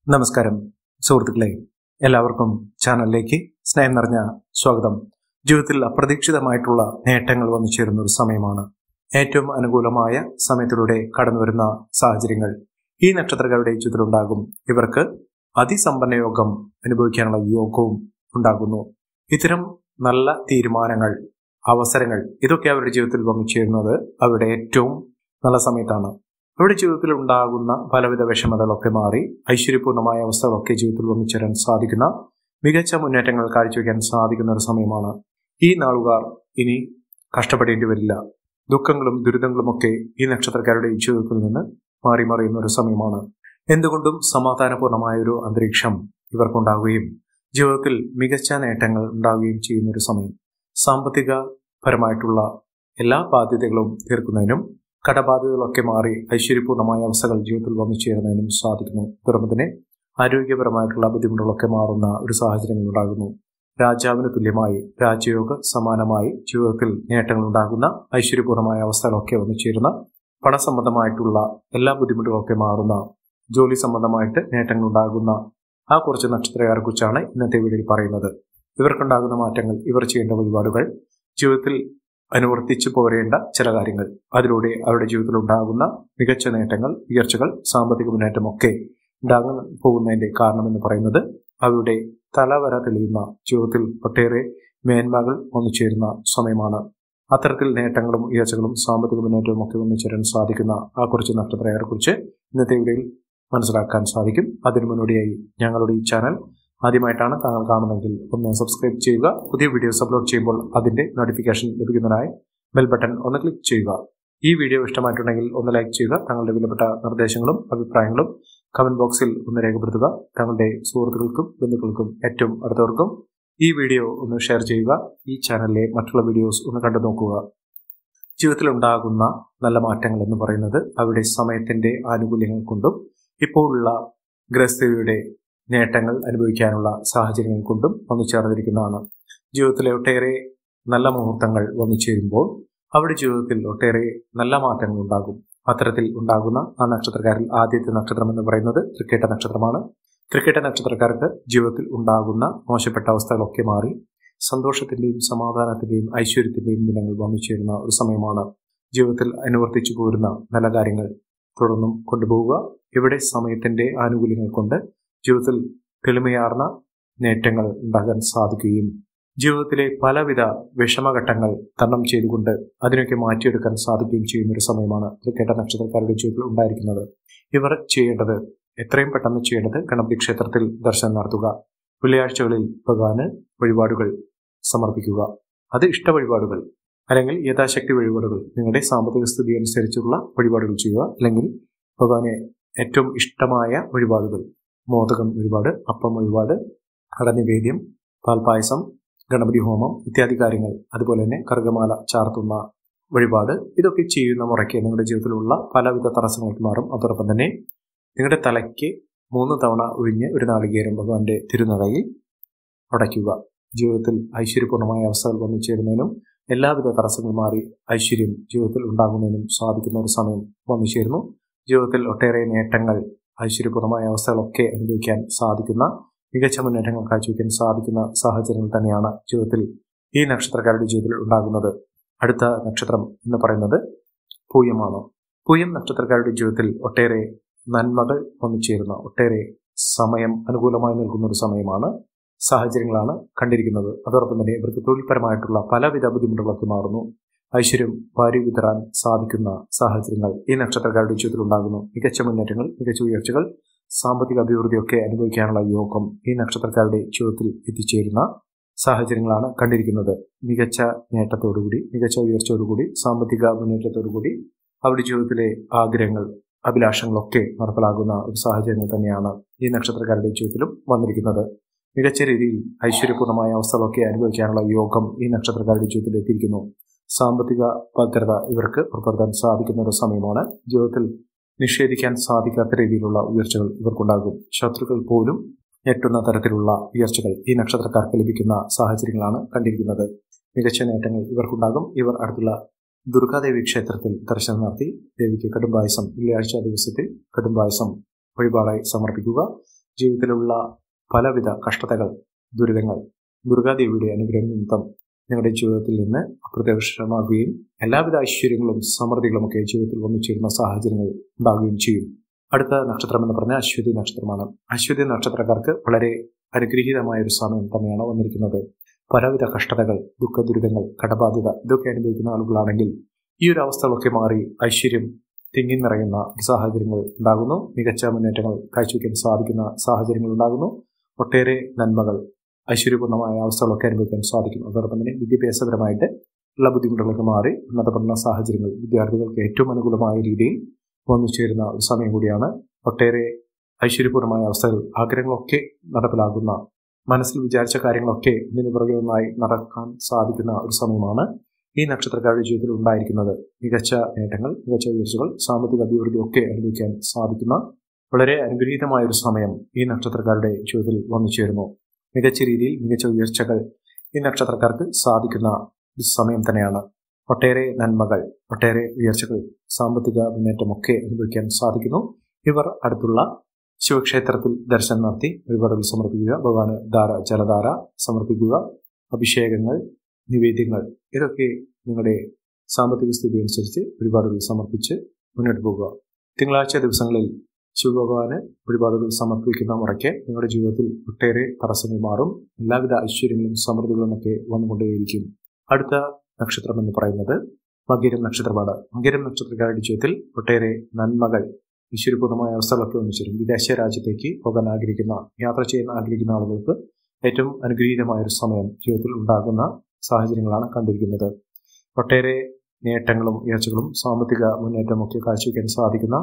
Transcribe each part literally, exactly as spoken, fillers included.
നമസ്കാരം സുഹൃത്തുക്കളെ, എല്ലാവർക്കും ചാനലിലേക്ക് സ്നേഹം നിറഞ്ഞ സ്വാഗതം. ജീവിതത്തിൽ അപ്രതീക്ഷിതമായിട്ടുള്ള നേട്ടങ്ങൾ വന്നു ചേരുന്ന ഒരു സമയമാണ്. ഏറ്റവും അനുകൂലമായ സമയത്തിലൂടെ കടന്നുവരുന്ന സാഹചര്യങ്ങൾ ഈ നക്ഷത്രക്കാരുടെ ജീവിതത്തിലുണ്ടാകും. ഇവർക്ക് അതിസമ്പന്ന യോഗം അനുഭവിക്കാനുള്ള യോഗവും ഉണ്ടാകുന്നു. ഇത്തരം നല്ല തീരുമാനങ്ങൾ, അവസരങ്ങൾ ഇതൊക്കെ അവരുടെ ജീവിതത്തിൽ വന്നു ചേരുന്നത് അവരുടെ ഏറ്റവും നല്ല സമയത്താണ്. അവരുടെ ജീവിതത്തിൽ ഉണ്ടാകുന്ന പലവിധ വിഷമതകളൊക്കെ മാറി ഐശ്വര്യപൂർണമായ അവസ്ഥകളൊക്കെ ജീവിതത്തിൽ വന്നു ചേരാൻ സാധിക്കുന്ന മികച്ച മുന്നേറ്റങ്ങൾ കാഴ്ചവെക്കാൻ സാധിക്കുന്ന ഒരു സമയമാണ്. ഈ നാളുകാർ ഇനി കഷ്ടപ്പെടേണ്ടി വരില്ല. ദുഃഖങ്ങളും ദുരിതങ്ങളുമൊക്കെ ഈ നക്ഷത്രക്കാരുടെ ജീവിതത്തിൽ നിന്ന് മാറി മറിയുന്ന ഒരു സമയമാണ്. എന്തുകൊണ്ടും സമാധാനപൂർണമായ ഒരു അന്തരീക്ഷം ഇവർക്കുണ്ടാവുകയും ജീവിതത്തിൽ മികച്ച നേട്ടങ്ങൾ ഉണ്ടാവുകയും ചെയ്യുന്ന ഒരു സമയം. സാമ്പത്തിക പരമായിട്ടുള്ള എല്ലാ ബാധ്യതകളും തീർക്കുന്നതിനും കടബാധ്യതകളൊക്കെ മാറി ഐശ്വര്യപൂർണമായ അവസ്ഥകൾ ജീവിതത്തിൽ വന്നു ചേരുന്നതിനും സാധിക്കുന്നു. തുടർന്ന് തന്നെ ആരോഗ്യപരമായിട്ടുള്ള ബുദ്ധിമുട്ടുകളൊക്കെ മാറുന്ന ഒരു സാഹചര്യങ്ങൾ ഉണ്ടാകുന്നു. രാജാവിന് തുല്യമായി രാജയോഗ സമാനമായി ജീവിതത്തിൽ നേട്ടങ്ങൾ ഉണ്ടാകുന്ന ഐശ്വര്യപൂർണമായ അവസ്ഥകളൊക്കെ വന്നു ചേരുന്ന പണസംബന്ധമായിട്ടുള്ള എല്ലാ ബുദ്ധിമുട്ടുകളൊക്കെ മാറുന്ന ജോലി സംബന്ധമായിട്ട് നേട്ടങ്ങൾ ഉണ്ടാകുന്ന ആ കുറച്ച് നക്ഷത്രക്കാരെ കുറിച്ചാണ് ഇന്നത്തെ വീഡിയോയിൽ പറയുന്നത്. ഇവർക്കുണ്ടാകുന്ന മാറ്റങ്ങൾ, ഇവർ ചെയ്യേണ്ട വഴിപാടുകൾ, ജീവിതത്തിൽ അനുവർത്തിച്ചു പോരേണ്ട ചില കാര്യങ്ങൾ, അതിലൂടെ അവരുടെ ജീവിതത്തിൽ ഉണ്ടാകുന്ന മികച്ച നേട്ടങ്ങൾ, ഉയർച്ചകൾ, സാമ്പത്തിക മുന്നേറ്റമൊക്കെ ഉണ്ടാകാൻ പോകുന്നതിന്റെ കാരണം എന്ന് പറയുന്നത് അവരുടെ തലവര തെളിയുന്ന ജീവിതത്തിൽ ഒട്ടേറെ മേന്മകൾ വന്നു ചേരുന്ന സമയമാണ്. അത്തരത്തിൽ നേട്ടങ്ങളും ഉയർച്ചകളും സാമ്പത്തിക മുന്നേറ്റവും ഒക്കെ വന്നു ചേരാൻ സാധിക്കുന്ന ആ കുറച്ച് നക്ഷത്രക്കാരെ കുറിച്ച് ഇന്നത്തെ വീഡിയോയിൽ മനസ്സിലാക്കാൻ സാധിക്കും. അതിനു മുന്നോടിയായി ഞങ്ങളുടെ ഈ ചാനൽ ആദ്യമായിട്ടാണ് താങ്കൾ കാണുന്നതെങ്കിൽ ഒന്ന് സബ്സ്ക്രൈബ് ചെയ്യുക. പുതിയ വീഡിയോസ് അപ്ലോഡ് ചെയ്യുമ്പോൾ അതിന്റെ നോട്ടിഫിക്കേഷൻ ലഭിക്കുന്നതിനായി ബെൽ ബട്ടൺ ഒന്ന് ക്ലിക്ക് ചെയ്യുക. ഈ വീഡിയോ ഇഷ്ടമായിട്ടുണ്ടെങ്കിൽ ഒന്ന് ലൈക്ക് ചെയ്യുക. താങ്കളുടെ വിലപ്പെട്ട നിർദ്ദേശങ്ങളും അഭിപ്രായങ്ങളും കമന്റ് ബോക്സിൽ ഒന്ന് രേഖപ്പെടുത്തുക. താങ്കളുടെ സുഹൃത്തുക്കൾക്കും ബന്ധുക്കൾക്കും ഏറ്റവും അടുത്തവർക്കും ഈ വീഡിയോ ഒന്ന് ഷെയർ ചെയ്യുക. ഈ ചാനലിലെ മറ്റുള്ള വീഡിയോസ് ഒന്ന് കണ്ടു നോക്കുക. ജീവിതത്തിൽ ഉണ്ടാകുന്ന നല്ല മാറ്റങ്ങൾ എന്ന് പറയുന്നത് അവരുടെ സമയത്തിന്റെ ആനുകൂല്യങ്ങൾ കൊണ്ടും ഇപ്പോഴുള്ള ഗ്രഹസ്ഥിതിയുടെ നേട്ടങ്ങൾ അനുഭവിക്കാനുള്ള സാഹചര്യങ്ങൾ കൊണ്ടും വന്നു ചേർന്നിരിക്കുന്നതാണ്. ജീവിതത്തിലെ ഒട്ടേറെ നല്ല മുഹൂർത്തങ്ങൾ വന്നു ചേരുമ്പോൾ അവരുടെ ജീവിതത്തിൽ ഒട്ടേറെ നല്ല മാറ്റങ്ങൾ ഉണ്ടാകും. അത്തരത്തിൽ ഉണ്ടാകുന്ന ആ നക്ഷത്രക്കാരിൽ ആദ്യത്തെ നക്ഷത്രം എന്ന് പറയുന്നത് തൃക്കേട്ട നക്ഷത്രമാണ്. തൃക്കേട്ട നക്ഷത്രക്കാർക്ക് ജീവിതത്തിൽ ഉണ്ടാകുന്ന മോശപ്പെട്ട അവസ്ഥകളൊക്കെ മാറി സന്തോഷത്തിന്റെയും സമാധാനത്തിന്റെയും ഐശ്വര്യത്തിന്റെയും ദിനങ്ങൾ വന്നു ചേരുന്ന ഒരു സമയമാണ്. ജീവിതത്തിൽ അനുവർത്തിച്ചു പോരുന്ന നല്ല കാര്യങ്ങൾ തുടർന്നും കൊണ്ടുപോവുക. ഇവിടെ സമയത്തിന്റെ ആനുകൂല്യങ്ങൾ കൊണ്ട് ജീവിതത്തിൽ തെളിമയാർന്ന നേട്ടങ്ങൾ ഉണ്ടാകാൻ സാധിക്കുകയും ജീവിതത്തിലെ പലവിധ വിഷമഘട്ടങ്ങൾ തരണം ചെയ്തുകൊണ്ട് അതിനൊക്കെ മാറ്റിയെടുക്കാൻ സാധിക്കുകയും ചെയ്യുന്ന ഒരു സമയമാണ് തൃക്കേട്ട നക്ഷത്രക്കാരുടെ ജീവിതത്തിൽ ഉണ്ടായിരിക്കുന്നത്. ഇവർ ചെയ്യേണ്ടത്, എത്രയും പെട്ടെന്ന് ചെയ്യേണ്ടത്, ഗണപതി ക്ഷേത്രത്തിൽ ദർശനം നടത്തുക. വെള്ളിയാഴ്ചകളിൽ ഭഗവാന് വഴിപാടുകൾ സമർപ്പിക്കുക. അത് ഇഷ്ട വഴിപാടുകൾ അല്ലെങ്കിൽ യഥാശക്തി വഴിപാടുകൾ, നിങ്ങളുടെ സാമ്പത്തിക സ്ഥിതി അനുസരിച്ചുള്ള വഴിപാടുകൾ ചെയ്യുക. അല്ലെങ്കിൽ ഭഗവാന് ഏറ്റവും ഇഷ്ടമായ വഴിപാടുകൾ, മോദകം വഴിപാട്, അപ്പം വഴിപാട്, അടനിവേദ്യം, പാൽപായസം, ഗണപതി ഹോമം ഇത്യാദി കാര്യങ്ങൾ, അതുപോലെ തന്നെ കർഗമാല ചാർത്തുന്ന വഴിപാട്, ഇതൊക്കെ ചെയ്യുന്ന മുറയ്ക്ക് നിങ്ങളുടെ ജീവിതത്തിലുള്ള പലവിധ തടസ്സങ്ങൾക്ക് മാറും. അതോടൊപ്പം തന്നെ നിങ്ങളുടെ തലയ്ക്ക് മൂന്ന് തവണ ഒഴിഞ്ഞ് ഒരു നാളികേരം ഭഗവാന്റെ തിരുനടയിൽ അടയ്ക്കുക. ജീവിതത്തിൽ ഐശ്വര്യപൂർണമായ അവസ്ഥകൾ വന്നു ചേരുന്നതിനും എല്ലാവിധ തടസ്സങ്ങൾ മാറി ഐശ്വര്യം ജീവിതത്തിൽ ഉണ്ടാകുന്നതിനും സാധിക്കുന്ന ഒരു സമയം വന്നു ചേരുന്നു. ജീവിതത്തിൽ ഒട്ടേറെ നേട്ടങ്ങൾ, ഐശ്വര്യപൂർണമായ അവസ്ഥകളൊക്കെ അനുഭവിക്കാൻ സാധിക്കുന്ന മികച്ച മുന്നേറ്റങ്ങൾ കാഴ്ചവെക്കാൻ സാധിക്കുന്ന സാഹചര്യങ്ങൾ തന്നെയാണ് ജീവിതത്തിൽ ഈ നക്ഷത്രക്കാരുടെ ജീവിതത്തിൽ ഉണ്ടാകുന്നത്. അടുത്ത നക്ഷത്രം എന്ന് പറയുന്നത് പൂയമാണ്. പൂയം നക്ഷത്രക്കാരുടെ ജീവിതത്തിൽ ഒട്ടേറെ നന്മകൾ വന്നു ചേരുന്ന, ഒട്ടേറെ സമയം അനുകൂലമായി നിൽക്കുന്ന ഒരു സമയമാണ്, സാഹചര്യങ്ങളാണ് കണ്ടിരിക്കുന്നത്. അതോടൊപ്പം തന്നെ ഇവർക്ക് തൊഴിൽപരമായിട്ടുള്ള പലവിധ ബുദ്ധിമുട്ടുകളൊക്കെ മാറുന്നു. ഐശ്വര്യം വാരി വിതറാൻ സാധിക്കുന്ന സാഹചര്യങ്ങൾ ഈ നക്ഷത്രക്കാരുടെ ജീവിതത്തിൽ ഉണ്ടാകുന്നു. മികച്ച മുന്നേറ്റങ്ങൾ, മികച്ച ഉയർച്ചകൾ, സാമ്പത്തിക അഭിവൃദ്ധിയൊക്കെ അനുഭവിക്കാനുള്ള യോഗം ഈ നക്ഷത്രക്കാരുടെ ജീവിതത്തിൽ എത്തിച്ചേരുന്ന സാഹചര്യങ്ങളാണ് കണ്ടിരിക്കുന്നത്. മികച്ച നേട്ടത്തോടുകൂടി, മികച്ച ഉയർച്ചയോടുകൂടി, സാമ്പത്തിക മുന്നേറ്റത്തോടുകൂടി അവരുടെ ജീവിതത്തിലെ ആഗ്രഹങ്ങൾ, അഭിലാഷങ്ങളൊക്കെ നടപ്പിലാകുന്ന ഒരു സാഹചര്യങ്ങൾ തന്നെയാണ് ഈ നക്ഷത്രക്കാരുടെ ജീവിതത്തിലും വന്നിരിക്കുന്നത്. മികച്ച രീതിയിൽ ഐശ്വര്യപൂർണമായ അവസ്ഥകളൊക്കെ അനുഭവിക്കാനുള്ള യോഗം ഈ നക്ഷത്രക്കാരുടെ ജീവിതത്തിൽ എത്തിയിരിക്കുന്നു. സാമ്പത്തിക ഭദ്രത ഇവർക്ക് ഉറപ്പുവരുത്താൻ സാധിക്കുന്ന ഒരു സമയമാണ്. ജീവിതത്തിൽ നിഷേധിക്കാൻ സാധിക്കാത്ത രീതിയിലുള്ള ഉയർച്ചകൾ ഇവർക്കുണ്ടാകും. ശത്രുക്കൾ പോലും ഞെട്ടുന്ന തരത്തിലുള്ള ഉയർച്ചകൾ ഈ നക്ഷത്രക്കാർക്ക് ലഭിക്കുന്ന സാഹചര്യങ്ങളാണ് കണ്ടിരിക്കുന്നത്. മികച്ച നേട്ടങ്ങൾ ഇവർക്കുണ്ടാകും. ഇവർ അടുത്തുള്ള ദുർഗാദേവി ക്ഷേത്രത്തിൽ ദർശനം നടത്തി ദേവിക്ക് കടുംപായസം, വെള്ളിയാഴ്ച ദിവസത്തിൽ കടുംപായസം വഴിപാടായി സമർപ്പിക്കുക. ജീവിതത്തിലുള്ള പലവിധ കഷ്ടതകൾ, ദുരിതങ്ങൾ ദുർഗാദേവിയുടെ അനുഗ്രഹം നിമിത്തം നിങ്ങളുടെ ജീവിതത്തിൽ നിന്ന് അപ്രത്യക്ഷമാകുകയും എല്ലാവിധ ഐശ്വര്യങ്ങളും സമൃദ്ധികളുമൊക്കെ ജീവിതത്തിൽ വന്നു ചേരുന്ന സാഹചര്യങ്ങൾ ഉണ്ടാകുകയും ചെയ്യും. അടുത്ത നക്ഷത്രം എന്ന് പറഞ്ഞാൽ അശ്വതി നക്ഷത്രമാണ്. അശ്വതി നക്ഷത്രക്കാർക്ക് വളരെ അനുഗ്രഹീതമായ ഒരു സമയം തന്നെയാണ് വന്നിരിക്കുന്നത്. പലവിധ കഷ്ടതകൾ, ദുഃഖ ദുരിതങ്ങൾ, കടബാധ്യത ഇതൊക്കെ അനുഭവിക്കുന്ന ആളുകളാണെങ്കിൽ ഈ ഒരു അവസ്ഥകളൊക്കെ മാറി ഐശ്വര്യം തിങ്ങി നിറയുന്ന സാഹചര്യങ്ങൾ ഉണ്ടാകുന്നു. മികച്ച മുന്നേറ്റങ്ങൾ കാഴ്ചവെക്കാൻ സാധിക്കുന്ന സാഹചര്യങ്ങൾ ഉണ്ടാകുന്നു. ഒട്ടേറെ നന്മകൾ, ഐശ്വര്യപൂർണ്ണമായ അവസ്ഥകളൊക്കെ അനുഭവിക്കാൻ സാധിക്കും. അതോടൊപ്പം തന്നെ വിദ്യാഭ്യാസപരമായിട്ട് ഉള്ള ബുദ്ധിമുട്ടുകളൊക്കെ മാറി ഉന്നത പഠന സാഹചര്യങ്ങൾ വിദ്യാർത്ഥികൾക്ക് ഏറ്റവും അനുകൂലമായ രീതിയിൽ വന്നു ചേരുന്ന ഒരു സമയം കൂടിയാണ്. ഒട്ടേറെ ഐശ്വര്യപൂർണ്ണമായ അവസ്ഥകൾ, ആഗ്രഹങ്ങളൊക്കെ നടപ്പിലാകുന്ന, മനസ്സിൽ വിചാരിച്ച കാര്യങ്ങളൊക്കെ ഇതിന് പുറകെ ഒന്നായി നടക്കാൻ സാധിക്കുന്ന ഒരു സമയമാണ് ഈ നക്ഷത്രക്കാരുടെ ജീവിതത്തിൽ ഉണ്ടായിരിക്കുന്നത്. മികച്ച നേട്ടങ്ങൾ, മികച്ച ഉയർച്ചകൾ, സാമ്പത്തിക അഭിവൃദ്ധി ഒക്കെ അനുഭവിക്കാൻ സാധിക്കുന്ന വളരെ അനുഗ്രഹീതമായ ഒരു സമയം ഈ നക്ഷത്രക്കാരുടെ ജീവിതത്തിൽ വന്നു ചേരുന്നു. മികച്ച രീതിയിൽ മികച്ച ഉയർച്ചകൾ ഈ നക്ഷത്രക്കാർക്ക് സാധിക്കുന്ന ഒരു സമയം തന്നെയാണ്. ഒട്ടേറെ നന്മകൾ, ഒട്ടേറെ ഉയർച്ചകൾ, സാമ്പത്തിക മുന്നേറ്റമൊക്കെ അനുഭവിക്കാൻ സാധിക്കുന്നു. ഇവർ അടുത്തുള്ള ശിവക്ഷേത്രത്തിൽ ദർശനം നടത്തി വഴിപാടുകൾ സമർപ്പിക്കുക, ഭഗവാന് ധാര ജലധാര സമർപ്പിക്കുക, അഭിഷേകങ്ങൾ, നിവേദ്യങ്ങൾ ഇതൊക്കെ നിങ്ങളുടെ സാമ്പത്തിക സ്ഥിതി അനുസരിച്ച് വഴിപാടുകൾ സമർപ്പിച്ച് മുന്നോട്ട് പോകുക. തിങ്കളാഴ്ച ദിവസങ്ങളിൽ ശിവഭഗവാന് വഴിപാടുകൾ സമർപ്പിക്കുന്ന മുറയ്ക്ക് നിങ്ങളുടെ ജീവിതത്തിൽ ഒട്ടേറെ തടസ്സങ്ങൾ മാറും. എല്ലാവിധ ഐശ്വര്യങ്ങളും സമൃദ്ധികളും ഒക്കെ വന്നുകൊണ്ടേയിരിക്കും. അടുത്ത നക്ഷത്രം എന്ന് പറയുന്നത് മകരം നക്ഷത്രമാണ്. മകരം നക്ഷത്രക്കാരുടെ ജീവിതത്തിൽ ഒട്ടേറെ നന്മകൾ, ഐശ്വര്യപൂർണ്ണമായ അവസ്ഥകളൊക്കെ ഒന്നിച്ചേരും. വിദേശ രാജ്യത്തേക്ക് പോകാൻ ആഗ്രഹിക്കുന്ന, യാത്ര ചെയ്യാൻ ആഗ്രഹിക്കുന്ന ആളുകൾക്ക് ഏറ്റവും അനുഗ്രഹീതമായ ഒരു സമയം ജീവിതത്തിൽ ഉണ്ടാകുന്ന സാഹചര്യങ്ങളാണ് കണ്ടിരിക്കുന്നത്. ഒട്ടേറെ നേട്ടങ്ങളും ഉയർച്ചകളും സാമ്പത്തിക മുന്നേറ്റമൊക്കെ കാഴ്ചവെക്കാൻ സാധിക്കുന്ന,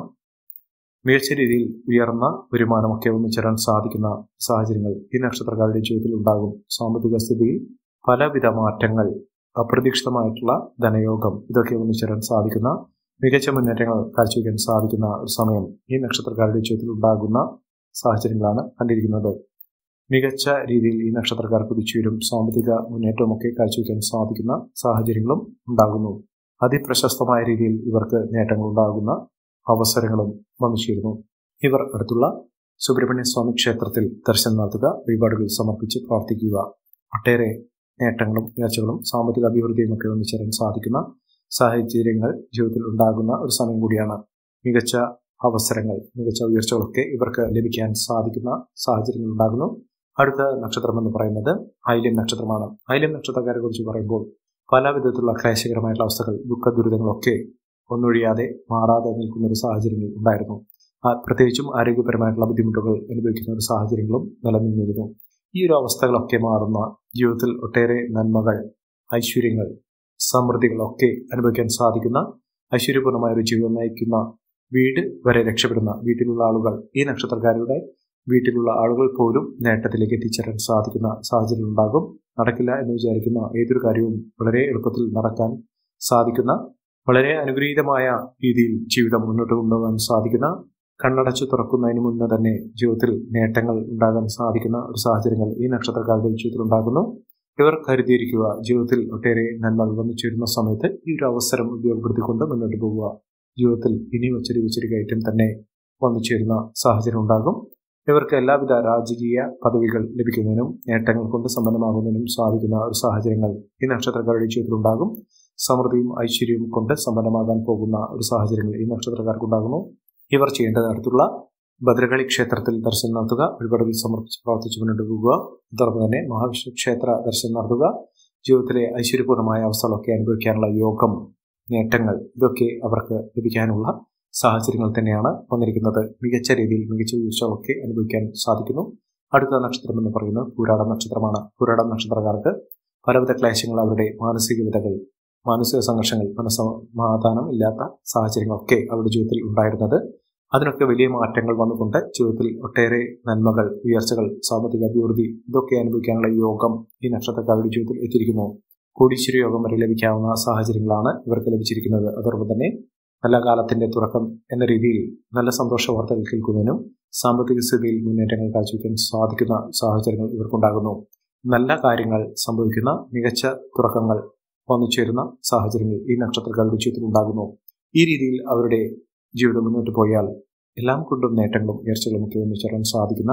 മികച്ച രീതിയിൽ ഉയർന്ന വരുമാനമൊക്കെ ഒന്നിച്ചേരാൻ സാധിക്കുന്ന സാഹചര്യങ്ങൾ ഈ നക്ഷത്രക്കാരുടെ ജീവിതത്തിൽ ഉണ്ടാകും. സാമ്പത്തിക സ്ഥിതിയിൽ പലവിധ മാറ്റങ്ങൾ, അപ്രതീക്ഷിതമായിട്ടുള്ള ധനയോഗം ഇതൊക്കെ ഒന്നിച്ചേരാൻ സാധിക്കുന്ന, മികച്ച മുന്നേറ്റങ്ങൾ കാഴ്ചവെക്കാൻ സാധിക്കുന്ന ഒരു സമയം ഈ നക്ഷത്രക്കാരുടെ ജീവിതത്തിൽ ഉണ്ടാകുന്ന സാഹചര്യങ്ങളാണ് കണ്ടിരിക്കുന്നത്. മികച്ച രീതിയിൽ ഈ നക്ഷത്രക്കാർ കുതിച്ചുവരും. സാമ്പത്തിക മുന്നേറ്റമൊക്കെ കാഴ്ചവെക്കാൻ സാധിക്കുന്ന സാഹചര്യങ്ങളും ഉണ്ടാകുന്നു. അതിപ്രശസ്തമായ രീതിയിൽ ഇവർക്ക് നേട്ടങ്ങൾ ഉണ്ടാകുന്ന അവസരങ്ങളും വന്നു ചേരുന്നു. ഇവർ അടുത്തുള്ള സുബ്രഹ്മണ്യ സ്വാമി ക്ഷേത്രത്തിൽ ദർശനം നടത്തുക, വഴിപാടുകൾ സമർപ്പിച്ച് പ്രാർത്ഥിക്കുക. ഒട്ടേറെ നേട്ടങ്ങളും ഉയർച്ചകളും സാമ്പത്തിക അഭിവൃദ്ധിയും ഒക്കെ ഒന്നിച്ചേരാൻ സാധിക്കുന്ന സാഹചര്യങ്ങൾ ജീവിതത്തിൽ ഉണ്ടാകുന്ന ഒരു സമയം കൂടിയാണ്. മികച്ച അവസരങ്ങൾ, മികച്ച ഉയർച്ചകളൊക്കെ ഇവർക്ക് ലഭിക്കാൻ സാധിക്കുന്ന സാഹചര്യങ്ങൾ ഉണ്ടാകുന്നു. അടുത്ത നക്ഷത്രം എന്ന് പറയുന്നത് ആയില്യം നക്ഷത്രമാണ്. ആയില്യം നക്ഷത്രക്കാരെ കുറിച്ച് പറയുമ്പോൾ പല വിധത്തിലുള്ള ക്ലേശകരമായിട്ടുള്ള അവസ്ഥകൾ, ദുഃഖ ദുരിതങ്ങളൊക്കെ ഒന്നൊഴിയാതെ മാറാതെ നിൽക്കുന്ന ഒരു സാഹചര്യങ്ങൾ ഉണ്ടായിരുന്നു. പ്രത്യേകിച്ചും ആരോഗ്യപരമായിട്ടുള്ള ബുദ്ധിമുട്ടുകൾ അനുഭവിക്കുന്ന ഒരു സാഹചര്യങ്ങളും നിലനിന്നിരുന്നു. ഈ ഒരു അവസ്ഥകളൊക്കെ മാറുന്ന, ജീവിതത്തിൽ ഒട്ടേറെ നന്മകൾ, ഐശ്വര്യങ്ങൾ, സമൃദ്ധികളൊക്കെ അനുഭവിക്കാൻ സാധിക്കുന്ന, ഐശ്വര്യപൂർണ്ണമായ ഒരു ജീവിതം നയിക്കുന്ന, വീട് വരെ രക്ഷപ്പെടുന്ന വീട്ടിലുള്ള ആളുകൾ, ഈ നക്ഷത്രക്കാരുടെ വീട്ടിലുള്ള ആളുകൾ പോലും നേട്ടത്തിലേക്ക് എത്തിച്ചേരാൻ സാധിക്കുന്ന സാഹചര്യം ഉണ്ടാകും. നടക്കില്ല എന്ന് വിചാരിക്കുന്ന ഏതൊരു കാര്യവും വളരെ എളുപ്പത്തിൽ നടക്കാൻ സാധിക്കുന്ന, വളരെ അനുഗ്രഹീതമായ രീതിയിൽ ജീവിതം മുന്നോട്ട് കൊണ്ടുപോകാൻ സാധിക്കുന്ന, കണ്ണടച്ച് തുറക്കുന്നതിന് മുന്നേ തന്നെ ജീവിതത്തിൽ നേട്ടങ്ങൾ ഉണ്ടാകാൻ സാധിക്കുന്ന ഒരു സാഹചര്യങ്ങൾ ഈ നക്ഷത്രക്കാരുടെ ജീവിതത്തിൽ ഉണ്ടാകുന്നു. ഇവർ കരുതിയിരിക്കുക, ജീവിതത്തിൽ ഒട്ടേറെ നന്മകൾ വന്നു ചേരുന്ന സമയത്ത് ഈ ഒരു അവസരം ഉപയോഗപ്പെടുത്തിക്കൊണ്ട് മുന്നോട്ട് പോകുക. ജീവിതത്തിൽ ഇനി വച്ചൊരു വച്ചൊരു കയറ്റം തന്നെ വന്നു ചേരുന്ന സാഹചര്യം ഉണ്ടാകും. ഇവർക്ക് എല്ലാവിധ രാജകീയ പദവികൾ ലഭിക്കുന്നതിനും നേട്ടങ്ങൾ കൊണ്ട് സമ്പന്നമാകുന്നതിനും സാധിക്കുന്ന ഒരു സാഹചര്യങ്ങൾ ഈ നക്ഷത്രക്കാരുടെ ജീവിതത്തിൽ ഉണ്ടാകും. സമൃദ്ധിയും ഐശ്വര്യവും കൊണ്ട് സമ്പന്നമാകാൻ പോകുന്ന ഒരു സാഹചര്യങ്ങൾ ഈ നക്ഷത്രക്കാർക്കുണ്ടാകുന്നു. ഇവർ ചെയ്യേണ്ടത് അടുത്തുള്ള ഭദ്രകാളി ക്ഷേത്രത്തിൽ ദർശനം നടത്തുക, വഴിപാടുകൾ സമർപ്പിച്ച് പ്രാർത്ഥിച്ച് മുന്നോട്ട് പോകുക. അതോടൊപ്പം തന്നെ മഹാവിഷ്ണു ക്ഷേത്ര ദർശനം നടത്തുക. ജീവിതത്തിലെ ഐശ്വര്യപൂർണ്ണമായ അവസ്ഥകളൊക്കെ അനുഭവിക്കാനുള്ള യോഗം, നേട്ടങ്ങൾ ഇതൊക്കെ അവർക്ക് ലഭിക്കാനുള്ള സാഹചര്യങ്ങൾ തന്നെയാണ് വന്നിരിക്കുന്നത്. മികച്ച രീതിയിൽ മികച്ച വീഴ്ചകളൊക്കെ അനുഭവിക്കാൻ സാധിക്കുന്നു. അടുത്ത നക്ഷത്രം എന്ന് പറയുന്നത് പൂരാടം നക്ഷത്രമാണ്. പൂരാടം നക്ഷത്രക്കാർക്ക് പലവിധ ക്ലേശങ്ങൾ, അവരുടെ മാനസിക വിധകൾ, മാനസിക സംഘർഷങ്ങൾ, മനസ്സമാധാനം ഇല്ലാത്ത സാഹചര്യങ്ങളൊക്കെ അവരുടെ ജീവിതത്തിൽ ഉണ്ടായിരുന്നത്, അതിനൊക്കെ വലിയ മാറ്റങ്ങൾ വന്നുകൊണ്ട് ജീവിതത്തിൽ ഒട്ടേറെ നന്മകൾ, ഉയർച്ചകൾ, സാമ്പത്തിക അഭിവൃദ്ധി ഇതൊക്കെ അനുഭവിക്കാനുള്ള യോഗം ഈ നക്ഷത്രക്കാരുടെ ജീവിതത്തിൽ എത്തിയിരിക്കുന്നു. കോടീശ്വര യോഗം വരെ ലഭിക്കാവുന്ന സാഹചര്യങ്ങളാണ് ഇവർക്ക് ലഭിച്ചിരിക്കുന്നത്. അതോടൊപ്പം തന്നെ നല്ല കാലത്തിന്റെ തുടക്കം എന്ന രീതിയിൽ നല്ല സന്തോഷ വാർത്തകൾ കേൾക്കുന്നതിനും സാമ്പത്തിക സ്ഥിതിയിൽ മുന്നേറ്റങ്ങൾ കാഴ്ചവെക്കാൻ സാധിക്കുന്ന സാഹചര്യങ്ങൾ ഇവർക്കുണ്ടാകുന്നു. നല്ല കാര്യങ്ങൾ സംഭവിക്കുന്ന, മികച്ച തുടക്കങ്ങൾ വന്നു ചേരുന്ന സാഹചര്യങ്ങൾ ഈ നക്ഷത്രക്കാരുടെ ജീവിതത്തിൽ ഉണ്ടാകുന്നു. ഈ രീതിയിൽ അവരുടെ ജീവിതം മുന്നോട്ട് പോയാൽ എല്ലാം കൊണ്ടും നേട്ടങ്ങളും ഉയർച്ചകളും ഒക്കെ ഒന്നിച്ചേരാൻ സാധിക്കുന്ന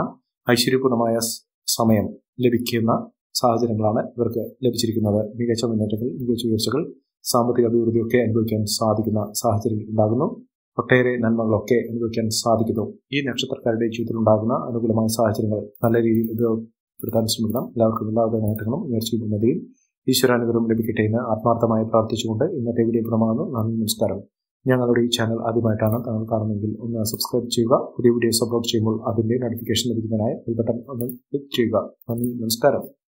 ഐശ്വര്യപൂർണമായ സമയം ലഭിക്കുന്ന സാഹചര്യങ്ങളാണ് ഇവർക്ക് ലഭിച്ചിരിക്കുന്നത്. മികച്ച മുന്നേറ്റങ്ങൾ, മികച്ച ഉയർച്ചകൾ, സാമ്പത്തിക അഭിവൃദ്ധിയൊക്കെ അനുഭവിക്കാൻ സാധിക്കുന്ന സാഹചര്യം ഉണ്ടാകുന്നു. ഒട്ടേറെ നന്മകളൊക്കെ അനുഭവിക്കാൻ സാധിക്കുന്നു. ഈ നക്ഷത്രക്കാരുടെ ജീവിതത്തിൽ ഉണ്ടാകുന്ന അനുകൂലമായ സാഹചര്യങ്ങൾ നല്ല രീതിയിൽ ഉപയോഗപ്പെടുത്താൻ ശ്രമിക്കണം. എല്ലാവർക്കും എല്ലാവരുടെ നേട്ടങ്ങളും ഉയർച്ചയും ഉന്നതിയും ഈശ്വരാനുഗ്രഹം ലഭിക്കട്ടെ എന്ന് ആത്മാർത്ഥമായി പ്രാർത്ഥിച്ചുകൊണ്ട് ഇന്നത്തെ വീഡിയോ പ്രമാണുന്നു. നന്ദി, നമസ്കാരം. ഞങ്ങളുടെ ഈ ചാനൽ ആദ്യമായിട്ടാണ് താങ്കൾ കാണുന്നതെങ്കിൽ ഒന്ന് സബ്സ്ക്രൈബ് ചെയ്യുക. പുതിയ വീഡിയോസ് അപ്ലോഡ് ചെയ്യുമ്പോൾ അതിന്റെ നോട്ടിഫിക്കേഷൻ ലഭിക്കുന്നതിനായി ബെൽ ബട്ടൺ ഒന്ന് ക്ലിക്ക് ചെയ്യുക. നന്ദി, നമസ്കാരം.